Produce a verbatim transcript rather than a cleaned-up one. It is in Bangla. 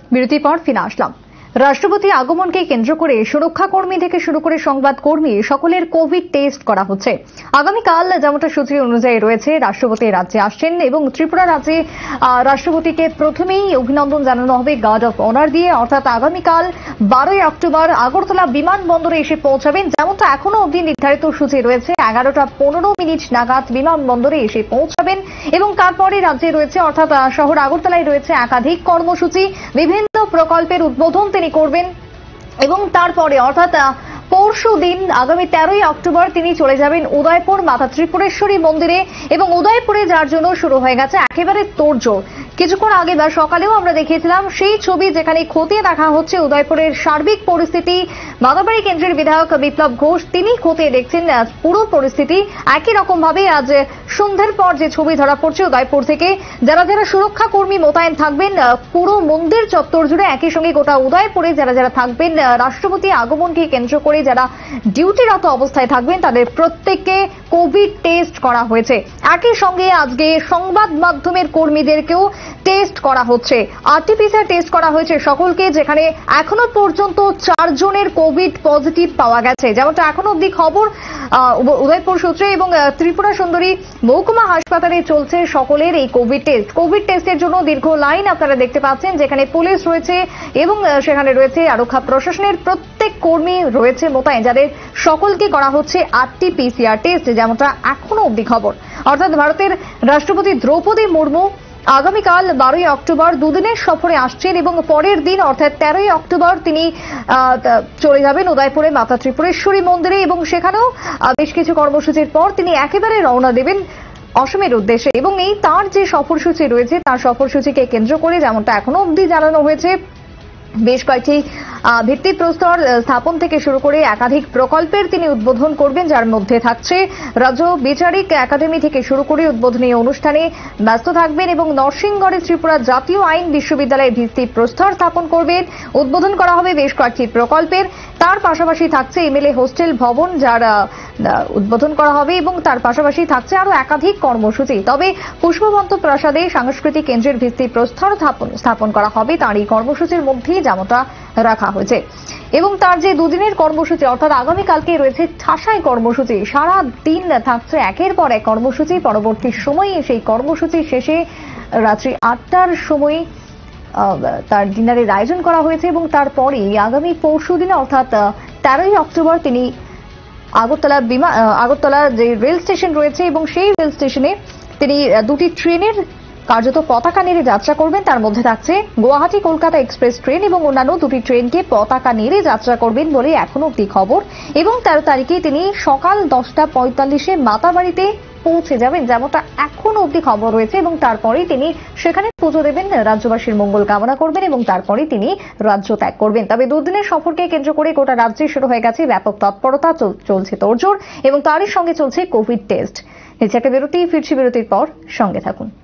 বিরতির পর ফিরে আসলাম। রাষ্ট্রপতি আগমনকে কেন্দ্র করে সুরক্ষা কর্মী থেকে শুরু করে সংবাদ কর্মী সকলের কোভিড টেস্ট করা হচ্ছে। আগামীকাল যেমনটা সূচি অনুযায়ী রয়েছে, রাষ্ট্রপতি রাজ্যে আসছেন এবং ত্রিপুরা রাজ্যে রাষ্ট্রপতিকে প্রথমেই অভিনন্দন জানানো হবে গার্ড অফ অনার দিয়ে। অর্থাৎ আগামীকাল বারোই অক্টোবর আগরতলা বিমানবন্দরে এসে পৌঁছাবেন। যেমনটা এখনো অবধি নির্ধারিত সূচি রয়েছে, এগারোটা পনেরো মিনিট নাগাদ বিমানবন্দরে এসে পৌঁছাবেন এবং তারপরে রাজ্যে রয়েছে অর্থাৎ শহর আগরতলায় রয়েছে একাধিক কর্মসূচি, বিভিন্ন প্রকল্পের উদ্বোধন তিনি করবেন এবং তারপরে অর্থাৎ পরশু দিন আগামী তেরোই অক্টোবর তিনি চলে যাবেন উদয়পুর মাতা ত্রিপুরেশ্বরী মন্দিরে এবং উদয়পুরে যার জন্য শুরু হয়ে গেছে একেবারে তোড়জোড়। কিছুক্ষণ আগে বা সকালেও আমরা দেখিয়েছিলাম সেই ছবি, যেখানে খতিয়ে দেখা হচ্ছে উদয়পুরের সার্বিক পরিস্থিতি। মাদাবাড়ি কেন্দ্রের বিধায়ক বিপ্লব ঘোষ তিনি খতিয়ে দেখছেন পুরো পরিস্থিতি। একই রকম ভাবে আজ সন্ধ্যার পর যে ছবি ধরা পড়ছে উদয়পুর থেকে, যারা যারা সুরক্ষা কর্মী মোতায়েন থাকবেন পুরো মন্দির চত্বর জুড়ে, একই সঙ্গে গোটা উদয়পুরে যারা যারা থাকবেন রাষ্ট্রপতি আগমনকে কেন্দ্র করে যারা ডিউটিরত অবস্থায় থাকবেন তাদের প্রত্যেককে কোভিড টেস্ট করা হয়েছে। একই সঙ্গে আজকে সংবাদ মাধ্যমের কর্মীদেরকেও টেস্ট করা হচ্ছে, আরটিপিসিআর টেস্ট করা হয়েছে সকলকে, যেখানে এখনো পর্যন্ত চারজনের কোভিড পজিটিভ পাওয়া গেছে। যেমনটা এখনো অব্দি খবর উদয়পুর সূত্রে এবং ত্রিপুরা সুন্দরী মহকুমা হাসপাতালে চলছে সকলের এই কোভিড টেস্ট। কোভিড টেস্টের জন্য দীর্ঘ লাইন আপনারা দেখতে পাচ্ছেন, যেখানে পুলিশ রয়েছে এবং সেখানে রয়েছে আরক্ষা প্রশাসনের প্রত্যেক কর্মী রয়েছে মোতায়েন, যাদের সকলকে করা হচ্ছে আরটিপিসিআর টেস্ট, যেমনটা এখনো অব্দি খবর। অর্থাৎ ভারতের রাষ্ট্রপতি দ্রৌপদী মুর্মু আগামীকাল বারোই অক্টোবর দুদিনের সফরে আসছেন এবং পরের দিন অর্থাৎ তেরোই অক্টোবর তিনি চলে যাবেন উদয়পুরে মাতা ত্রিপুরেশ্বরী মন্দিরে এবং সেখানেও বেশ কিছু কর্মসূচির পর তিনি একেবারে রওনা দেবেন অসমের উদ্দেশ্যে। এবং এই তার যে সফরসূচি রয়েছে, তার সফরসূচিকে কেন্দ্র করে যেমনটা এখনো অবধি জানানো হয়েছে, বেশ কয়েকটি ভিত্তিপ্রস্তর স্থাপন থেকে শুরু করে একাধিক প্রকল্পের তিনি উদ্বোধন করবেন, যার মধ্যে থাকছে রাজ্য বিচারিক একাডেমি থেকে শুরু করে উদ্বোধনী অনুষ্ঠানে ব্যস্ত থাকবেন এবং নরসিংগড়ে ত্রিপুরা জাতীয় আইন বিশ্ববিদ্যালয়ের ভিত্তিপ্রস্তর স্থাপন করবেন। উদ্বোধন করা হবে বেশ কয়েকটি প্রকল্পের। তার পাশাপাশি থাকছে এমএলএ হোস্টেল ভবন, যার উদ্বোধন করা হবে এবং তার পাশাপাশি থাকছে আরো একাধিক কর্মসূচি। তবে পুষ্পবন্ত প্রাসাদে সাংস্কৃতিক কেন্দ্রের ভিত্তিপ্রস্তর স্থাপন করা হবে তার এই কর্মসূচির মধ্যেই, যেমনটা রাখা হয়েছে। এবং তার যে দুদিনের কর্মসূচি অর্থাৎ আগামীকালকে রয়েছে ঠাসাই কর্মসূচি, সারা দিন থাকছে একের পর এক কর্মসূচি। পরবর্তী সময়ে সেই কর্মসূচি শেষে রাত্রি আটটার সময় তার ডিনারের আয়োজন করা হয়েছে এবং তারপরে আগামী পরশু দিনে অর্থাৎ তেরোই অক্টোবর তিনি আগরতলা বিমান আগরতলা যে রেল স্টেশন রয়েছে এবং সেই রেল স্টেশনে তিনি দুটি ট্রেনের কার্যত পতাকা নেড়ে যাত্রা করবেন। তার মধ্যে থাকছে গুয়াহাটি কলকাতা এক্সপ্রেস ট্রেন এবং অন্যান্য দুটি ট্রেনকে পতাকা নেড়ে যাত্রা করবেন বলে এখনো অব্দি খবর। এবং তেরো তারিখে তিনি সকাল দশটা পঁয়তাল্লিশে মাতাবাড়িতে পৌঁছে যাবেন, যেমনটা এখনো অব্দি খবর রয়েছে। এবং তারপরেই তিনি সেখানে পুজো দেবেন, রাজ্যবাসীর মঙ্গল কামনা করবেন এবং তারপরে তিনি রাজ্য ত্যাগ করবেন। তবে দুদিনের সফরকে কেন্দ্র করে গোটা রাজ্যে শুরু হয়ে গেছে ব্যাপক তৎপরতা, চলছে তোড়জোড় এবং তারই সঙ্গে চলছে কোভিড টেস্ট। নিচে একটা বিরতি, ফিরছি বিরতির পর, সঙ্গে থাকুন।